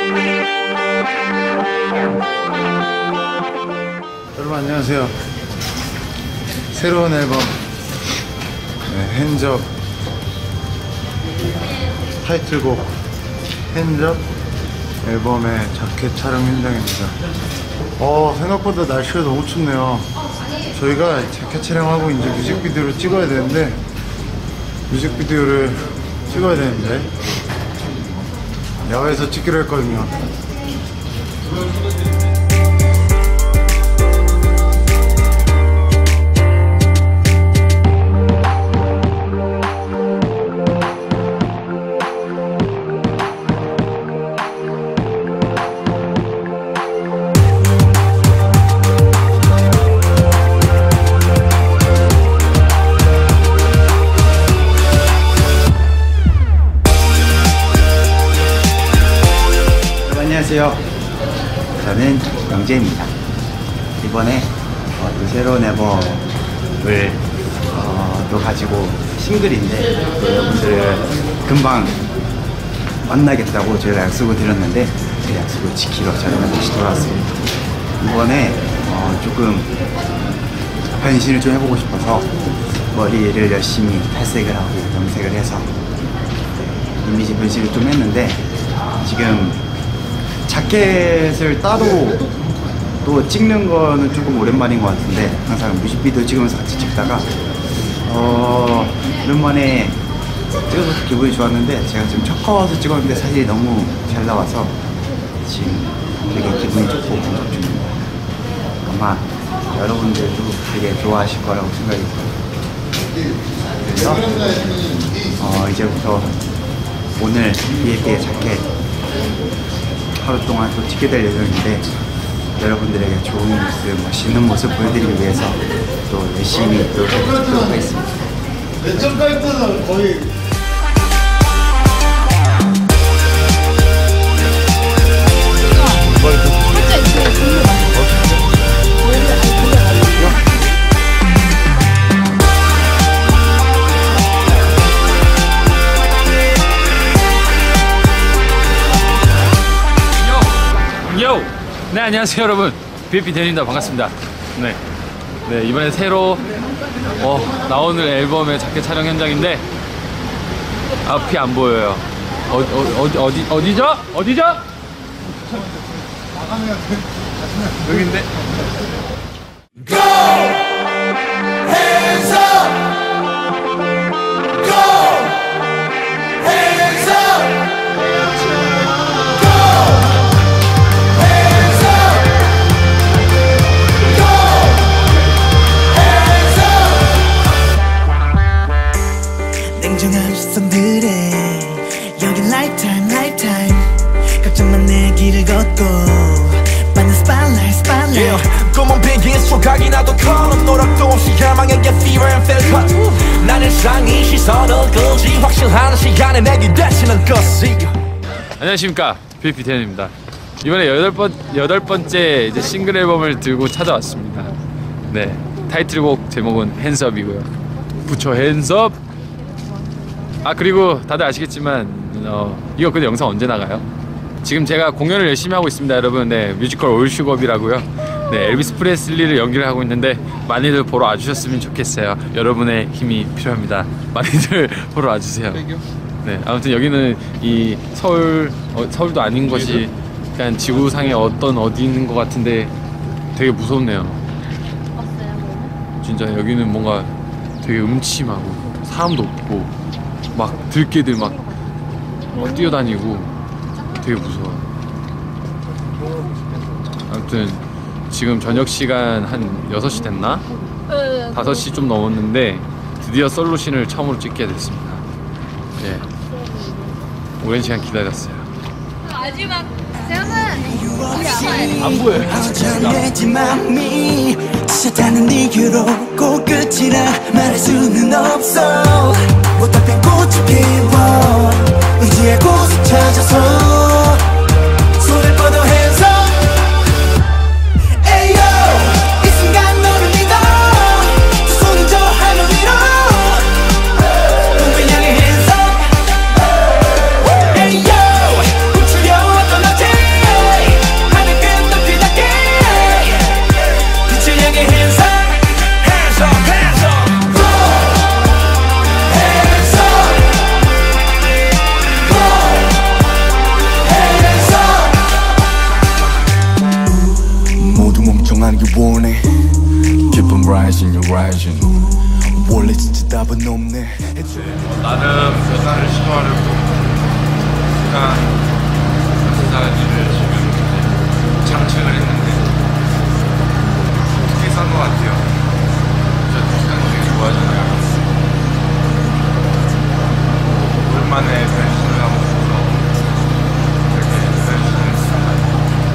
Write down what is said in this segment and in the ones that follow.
여러분 안녕하세요. 새로운 앨범 핸즈업 타이틀곡 핸즈업 앨범의 자켓 촬영 현장입니다. 생각보다 날씨가 너무 춥네요. 저희가 자켓 촬영하고 이제 뮤직비디오를 찍어야 되는데 야외에서 찍기로 했거든요. 안녕하세요. 저는 영재입니다. 이번에 또 새로운 앨범을 또 가지고 싱글인데 또 여러분들을 금방 만나겠다고 저희가 약속을 드렸는데 그 약속을 지키러 저희가 다시 돌아왔습니다. 이번에 조금 변신을 좀 해보고 싶어서 머리를 열심히 탈색을 하고 염색을 해서 이미지 변신을 좀 했는데 지금 자켓을 따로 또 찍는 거는 조금 오랜만인 것 같은데 항상 뮤직비디오 찍으면서 같이 찍다가 오랜만에 찍어서 기분이 좋았는데 제가 지금 첫 컷을 찍었는데 사실 너무 잘 나와서 지금 되게 기분이 좋고 만족 중입니다. 아마 여러분들도 되게 좋아하실 거라고 생각이 들어요. 그래서 이제부터 오늘 BF의 자켓 하루 동안 또 찍게 될 예정인데 여러분들에게 좋은 모습, 멋있는 모습 보여드리기 위해서 또 열심히 또 찍도록 하겠습니다. 왼쪽까지는 거의 네, 안녕하세요 여러분, BFP 대현입니다. 반갑습니다. 네, 이번에 새로 나오는 앨범의 자켓 촬영 현장인데 앞이 안 보여요. 어디죠? 여기인데. 냉정한 시선들에 여기 lifetime 걱정만 내 길을 걷고 받는 spotlight 검은 비긴 소각이 나도 커는 노력도 없이 야망에게 fever and feel cut 나는 상이 시선을 끌지 확실한 시간에 내게 되시는 것이. 안녕하십니까, BFP 대현입니다. 이번에 여덟 번째 이제 싱글 앨범을 들고 찾아왔습니다. 네, 타이틀곡 제목은 핸즈업이고요. 부처 핸즈업. 그리고 다들 아시겠지만 이거 근데 영상 언제 나가요? 지금 제가 공연을 열심히 하고 있습니다, 여러분. 네, 뮤지컬 올슈겁이라고요. 네, 엘비스 프레슬리를 연기를 하고 있는데 많이들 보러 와주셨으면 좋겠어요. 여러분의 힘이 필요합니다. 많이들 보러 와주세요. 네, 아무튼 여기는 이 서울도 아닌 것이 그냥 지구상에 어디 있는 것 같은데 되게 무섭네요. 진짜 여기는 뭔가 되게 음침하고 사람도 없고 막 들개들 막 뛰어다니고 되게 무서워요. 아무튼 지금 저녁 시간 한 6시 됐나? 5시 좀 넘었는데 드디어 솔루션을 처음으로 찍게 됐습니다. 예, 오랜 시간 기다렸어요. 마지막 쌤은 안 보여요. 시작하는 이유로 꼭 끝이라 말할 수는 없어 못답힌 꽃이 피워 의지의 곳을 찾아서 손을 뻗어 hands up 에이요 이 순간 너를 믿어 두 손을 저 하늘 위로 꿈을 향해 hands up 에이요 꿈추려 어떤 어제 답은 없네. 나름 변화를 시도하려고 약간 사실을 지금 장착을 했는데 어떻게 싼 것 같아요. 저 디자인 되게 좋아하잖아요. 오랜만에 변신을 하고 싶어서 이렇게 변신을 했습니다.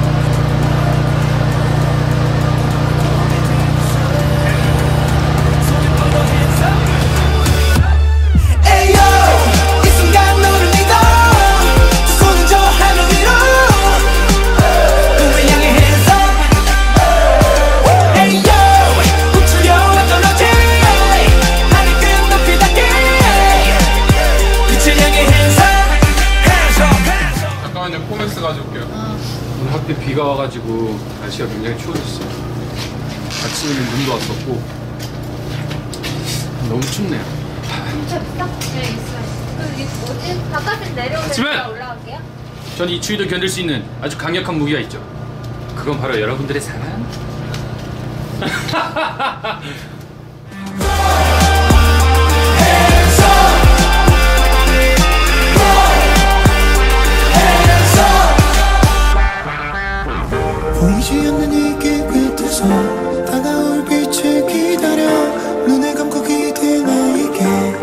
잠깐만요, 코멘스 가져올게요. 오늘 하필 비가 와가지고 날씨가 굉장히 추워졌어요. 아침에는 눈도 왔었고 너무 춥네요. 진짜 비싸? 네, 있어요. 그 뭐지? 바깥에 내려오면 하지만! 제가 올라갈게요. 전 이 추위도 견딜 수 있는 아주 강력한 무기가 있죠. 그건 바로 여러분들의 사랑. 보이지 않는 이 길 끝에서 다가올 빛을 기다려 눈을 감고 기대 나에게.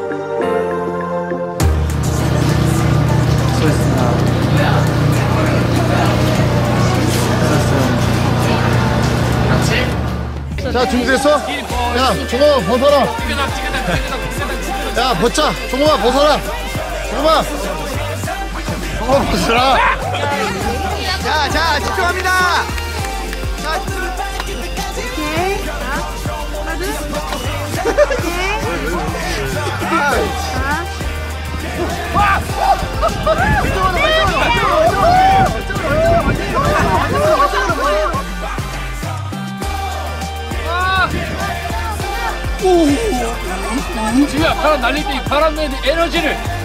자, 준비됐어? 야, 종아 벗어라. 야, 벗자. 종아 벗어라. 종아. 종아 벗어라. 자, 집중합니다. 오케이. 자, 하나, 둘. 오케이. 자. 지금 바람 날릴 때 이 바람의 에너지를